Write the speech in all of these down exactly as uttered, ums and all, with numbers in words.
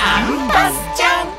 アンパスちゃん。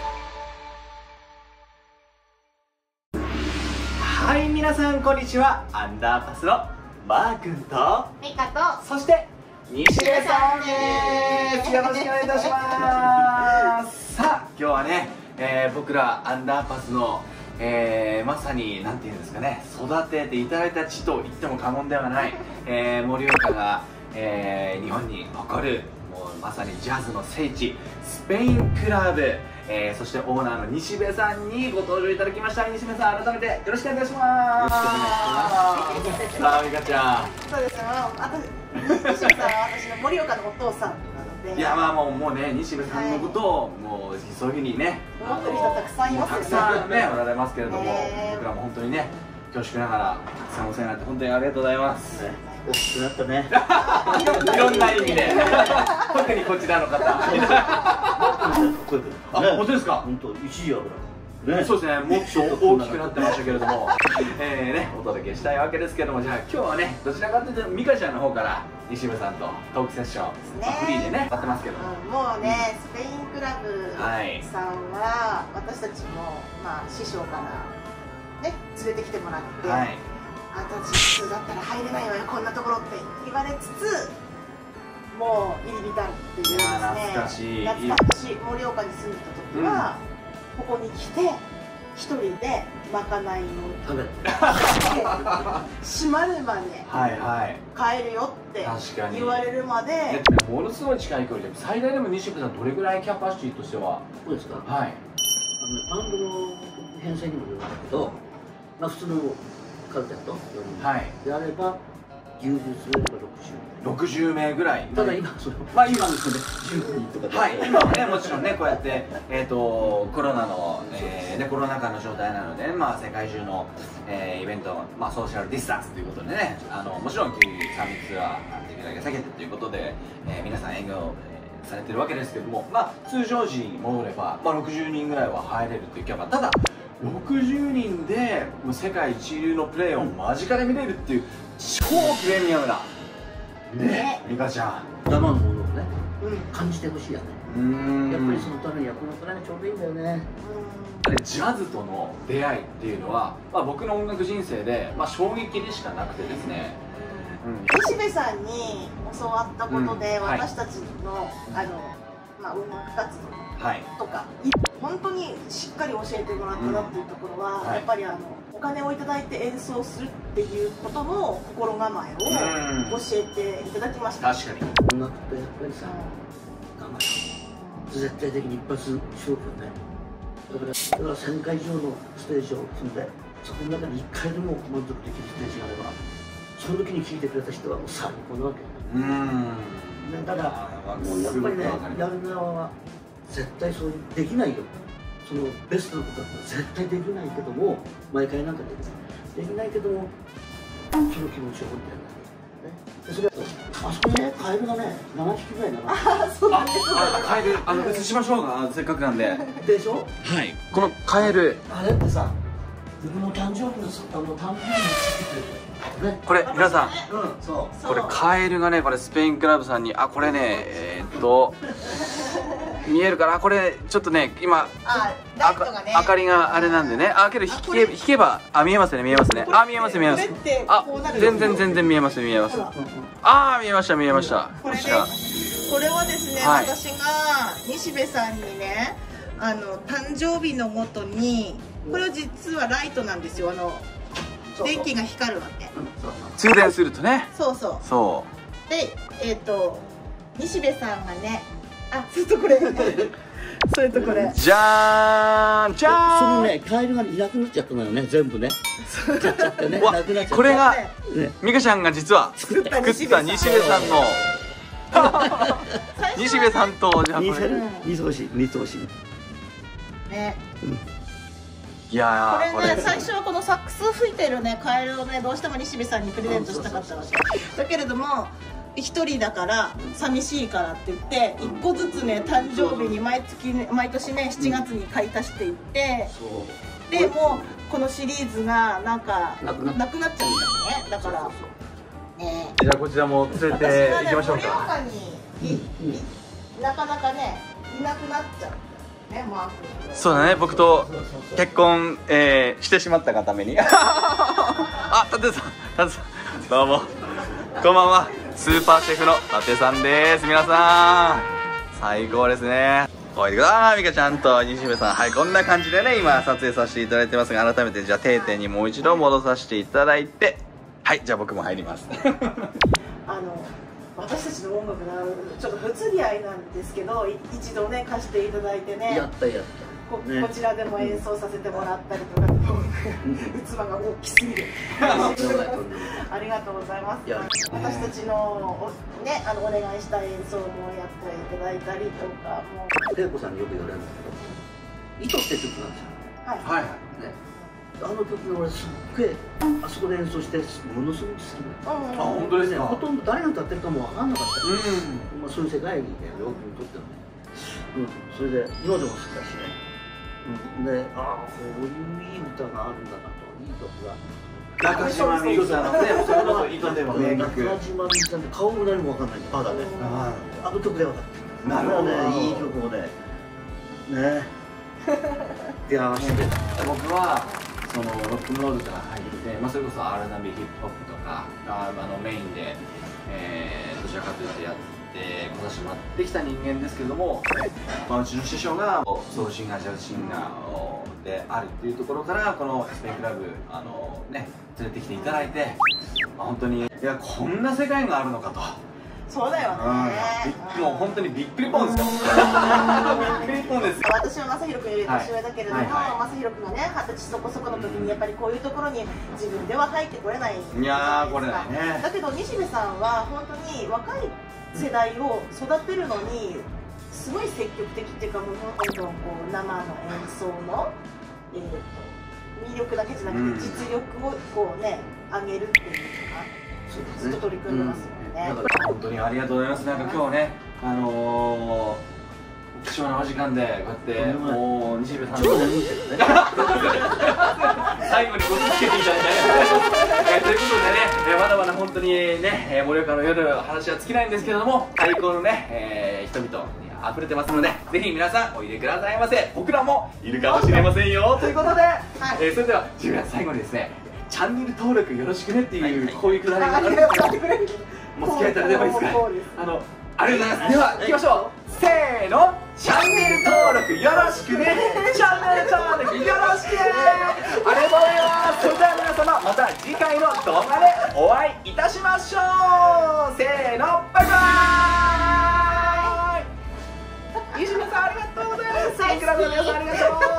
はい、皆さんこんにちは。アンダーパスのマー君とミカとそして西部さんです。よろしくお願いいたします。さあ今日はね、えー、僕らアンダーパスの、えー、まさになんていうんですかね、育てていただいた地と言っても過言ではない、えー、盛岡が、えー、日本に誇るもうまさにジャズの聖地スペインクラブ、えー、そしてオーナーの西部さんにご登場いただきました。西部さん、改めてよろしくお願いします。よろしくお願いします。さあ美香ちゃん、 そうですよ、私、西部さんは私の盛岡のお父さんなので、 いやまあもうもうね、西部さんのことをもうそういうふうにね思ってる人たくさんいますよね。 たくさんねおられますけれども、 ね、 僕らも本当にね恐縮ながらたくさんお世話になって本当にありがとうございます。 大きくなったね。 いろんな意味で特にこちらの方あ、本当ですか。 本当一時はね、 そうですね、もっと大きくなってましたけれどもえーね、お届けしたいわけですけども、じゃあ今日はね、どちらかというと美香ちゃんの方から西部さんとトークセッション、まあ、フリーでねやってますけど、 うん、もうね、スペインクラブさんは私たちも、まあ、師匠からね連れてきてもらって、はい、私普通だったら入れないわよこんなところって言われつつ、もう入り浸るっていうですね、 懐かしい。 懐かしい。盛岡に住んでた時は、うん、ここに来て一人でまかないを食べて閉まるまで帰るよって言われるまで、 ものすごい近い距離で、最大でも西部さんどれぐらいキャパシティとしては。 そうですか。 はい、 あのバンドの編成にもよるんだけど、まあ普通のカルテットであればぎゅうじゅうすればろくじゅうめいぐらい。ただ今それまあ今ですねじゅうにんとかで、はい、今はねもちろんねこうやってえっとコロナの、えー、ねコロナ禍の状態なので、まあ世界中の、えー、イベント、まあソーシャルディスタンスということでね、あのもちろんさん密はできるだけ避けてということで、えー、皆さん営業されてるわけですけども、まあ通常時に戻れば、まあ、ろくじゅうにんぐらいは入れるというキャパ。ただろくじゅうにんでもう世界一流のプレーを間近で見れるっていう超プレミアムなね、美香ちゃん生のものをね、うん、感じてほしいよね。うん、やっぱりそのためにはこのくらいがちょうどいいんだよね。 ジャズとの出会いっていうのは、まあ、僕の音楽人生で、まあ、衝撃でしかなくてですね、 西部さんに教わったことで、うん、はい、私たちの、あの、まあ、音楽活動とか、はい、本当にしっかり教えてもらったなっていうところは、うん、やっぱりあのお金をいただいて演奏するっていうことの心構えを教えていただきました。 確かに音楽ってやっぱりさ、我慢、絶対的に一発勝負ね。だからだからせんかい以上のステージを踏んで、そこの中にいっかいでも満足できるステージがあれば、その時に聴いてくれた人はもう最高なわけ。うん、だからもうやっぱりね、やる側は絶対そうできないよ。そのベストのことだったら絶対できないけども、毎回なんかできないできないけども、その気持ちを持ってやるんだよね。それはあそこね、カエルがねななひきぐらいなの。 あ、そうなんです。 カエル、あの映しましょうか、せっかくなんで。 でしょ。 はい、このカエルあれってさ、僕の誕生日のあの誕生日に作ってる。 これ皆さん、 うん、そう、 これカエルがね、これスペインクラブさんに、あ、これね、えー、っと見えるかな、これちょっとね今明かりがあれなんでね、あ、けど引け引けば、あ、見えますね、見えますね、あ、見えます見えます、あ、全然全然見えます見えます、あ、見えました見えました。 これね、これはですね、私が西部さんにね、あの誕生日のごとに、これは実はライトなんですよ。あの電気が光るわけ。 通電するとね。 そうそう。 そう。 で、えっと西部さんがね、あ、ずっとこれ。それとこれ。 じゃーん、じゃーん。 そのね、カエルがいなくなっちゃったのよね、全部ね。ちゃっちゃってね。 これが美香ちゃんが実は作った西部さんの。西部さんとじゃあこれ。 二頭身、二頭身。 ね。 いやー、これね、最初はこのサックス吹いてるねカエルをね、どうしても西部さんにプレゼントしたかったわけだけれども、一人だから寂しいからって言って一個ずつね、誕生日に毎月ね、毎年ねしちがつに買い足していって、でもうこのシリーズがなんかなくなっちゃったのね。だからね、 じゃあこちらも連れて行きましょうか。 盛岡になかなかねいなくなっちゃうね、マー君。 そうだね、僕と結婚、えー、してしまったがためにあ、舘さん、舘さん、どうもこんばんは。スーパーシェフの舘さんです。皆さん最高ですね。おいでください。ミカちゃんと西部さん、はい、こんな感じでね今撮影させていただいてますが、改めてじゃあ定点にもう一度戻させていただいて、はい、じゃあ僕も入りますあの私たちの音楽がちょっと不釣り合いなんですけど、一度ね貸していただいてね、 やったやったこ, ね、 こちらでも演奏させてもらったりとか、器が大きすぎるありがとうございます。私たちのね、あのお願いした演奏もやっていただいたりとかも。 玲子さんによく言われるんだけど、糸って曲なんですよ。 はいはいね、あの曲が俺すっげえあそこで演奏してものすごく好きなの。 あ、本当ですね。 ほとんど誰が歌ってるかも分かんなかった。 うん、 まあそういう世界にね、よくとってもね、うん、それで今でも好きだしね、うん、で、ああこういういい歌があるんだなと、いい曲が。 中島みゆきさんのね、それこそ糸でも名曲。 中島みゆきさんって顔も何も分かんないんだよ。 そうだね。 あの曲で分かってる。 なるほどね、いい曲をね、ね、出会わせて。 僕はそのロックンロールから入って、まあ、それこそ アールアンドビー ヒップホップとかああのメインで、えー、どちらかというとやってこさせてもらってきた人間ですけれども、まあ、うちの師匠がソウルシンガージャズシンガーであるっていうところからこのエスペンクラブあの、ね、連れてきていただいて、まあ、本当にいやこんな世界があるのかと。 そうだよね、 うん、もう本当にびっくりポンですよびっくりポンですよ。 私は正弘君より年上だけれども、 はいはいはい、 正弘君がね二十歳そこそこの時にやっぱりこういうところに自分では入ってこれないじゃないですか。 いやーこれないね。 だけど西部さんは本当に若い世代を育てるのにすごい積極的っていうか、もうどんどんこう生の演奏の、えー、と魅力だけじゃなくて実力をこうね上げるっていうのがずっと取り組んでますもんね。 本当にありがとうございます。なんか今日ね、あのー、貴重なお時間でこうやってもう西部さんの最後にごつけていただいて、えー、ということでね、えー、まだまだ本当にね、えー、盛岡の夜話は尽きないんですけれども、最高のね、えー、人々に溢れてますので、ぜひ皆さんおいでくださいませ。僕らもいるかもしれませんよということで、はい、えー、それではじゅうがつ最後にですね、チャンネル登録よろしくねっていうこういうくだりがあるんですけど、もう付き合いたらでもいいですかね。あの、ありがとうございます。では行きましょう。せーの、チャンネル登録よろしくね。チャンネル登録よろしくね。ありがとうございます。それでは皆様、また次回の動画でお会いいたしましょう。せーの、バイバーイ。西野さんありがとうございます。サイクラブの皆さんありがとう。